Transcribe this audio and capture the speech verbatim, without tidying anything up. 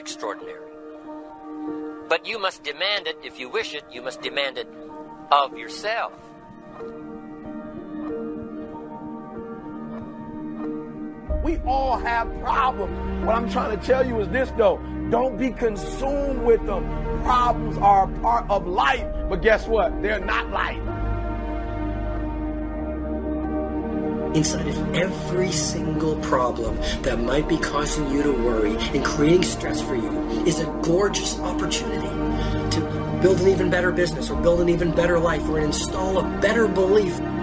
extraordinary. But you must demand it. If you wish it, you must demand it of yourself. We all have problems. What I'm trying to tell you is this, though. Don't be consumed with them. Problems are a part of life, but guess what? They're not life. Inside of every single problem that might be causing you to worry and creating stress for you is a gorgeous opportunity to build an even better business or build an even better life or install a better belief.